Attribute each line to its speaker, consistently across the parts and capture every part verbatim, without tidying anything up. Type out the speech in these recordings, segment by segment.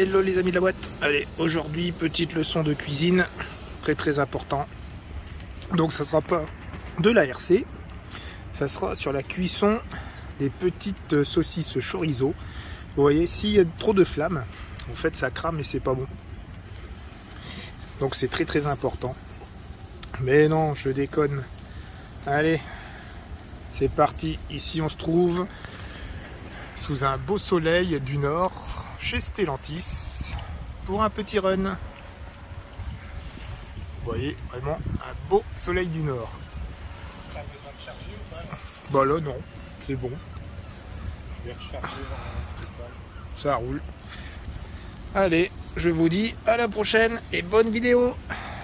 Speaker 1: Hello les amis de la boîte. Allez, aujourd'hui petite leçon de cuisine, très très important. Donc ça sera pas de l'A R C, ça sera sur la cuisson des petites saucisses chorizo. Vous voyez, s'il y a trop de flammes, en fait ça crame et c'est pas bon. Donc c'est très très important. Mais non, je déconne. Allez, c'est parti. Ici on se trouve sous un beau soleil du nord, chez Stellantis, pour un petit run. Vous voyez, vraiment un beau soleil du nord.
Speaker 2: Ça a besoin de charger ou pas?
Speaker 1: Bah là non, c'est bon.
Speaker 2: Je vais recharger dans
Speaker 1: Ça roule. Allez, je vous dis à la prochaine et bonne vidéo.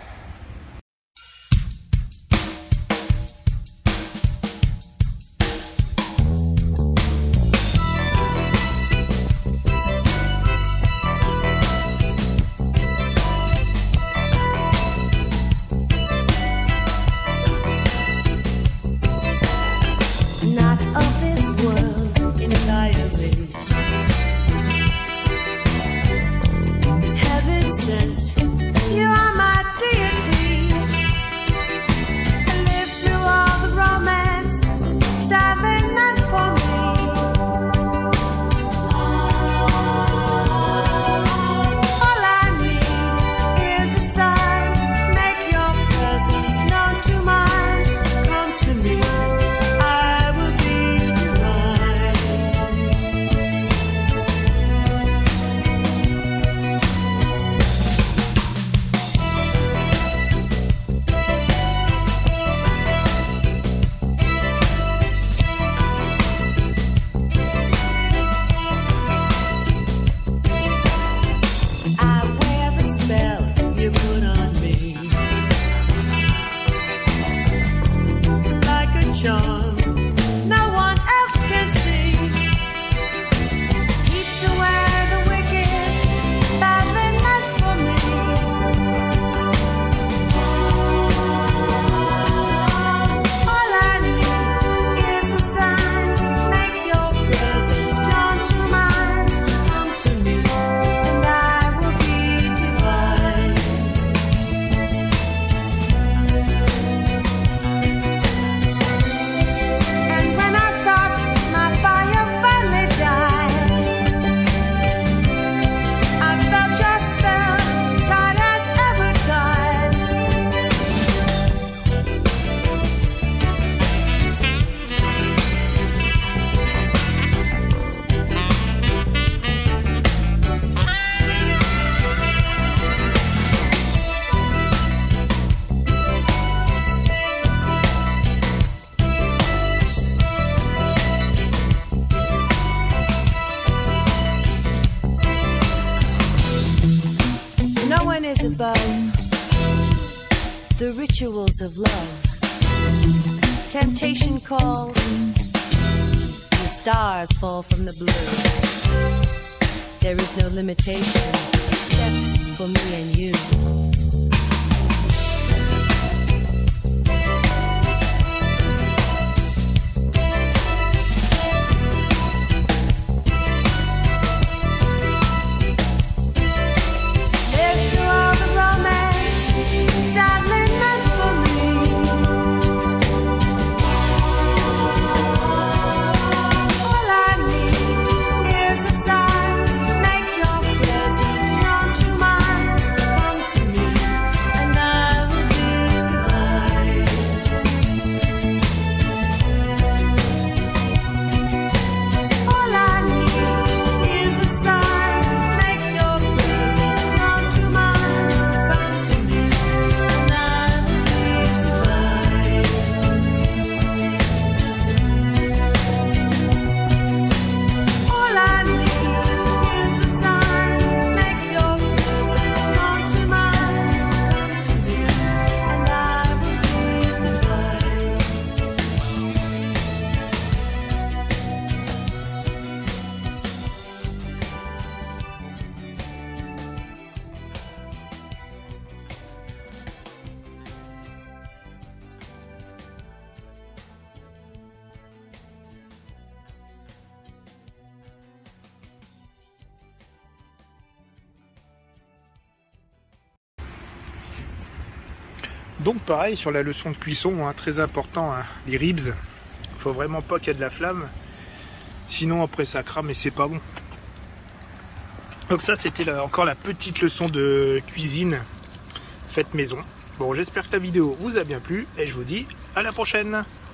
Speaker 3: Not of this world entirely. Heaven sent, you are my deity. I live through all the romance, sadly meant for me. All I need is a sign, make your presence known to mine. Come to me. You put on me like a charm no one else can see. Keeps away the wicked that they meant for me. All I need is a sign, make your presence known to mine. Come to me and I will be divine. No one is above the rituals of love. Temptation calls, the stars fall from the blue. There is no limitation except for me and you. Come to
Speaker 1: Donc pareil sur la leçon de cuisson, hein, très important, hein, les ribs, faut vraiment pas qu'il y ait de la flamme, sinon après ça crame et c'est pas bon. Donc ça c'était encore la petite leçon de cuisine faite maison. Bon, j'espère que la vidéo vous a bien plu et je vous dis à la prochaine.